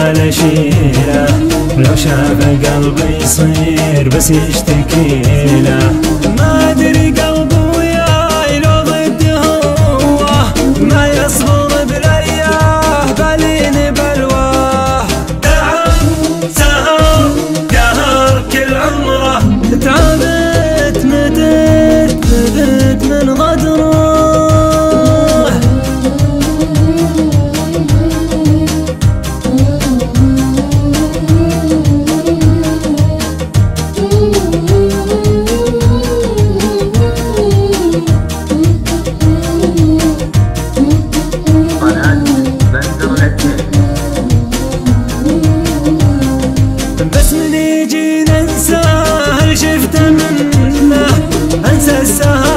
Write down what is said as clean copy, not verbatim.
ولا شيله، لو شاف قلبي يصير بس يشتكيله. ما ادري قلبه وياي لو ضد هو، ما يصبر بلياه بالين بلواه. تعب سهر قهر كل عمره، تعبت مدت من غدره. بس من يجي ننساه اللي شفته منه، انسى السهر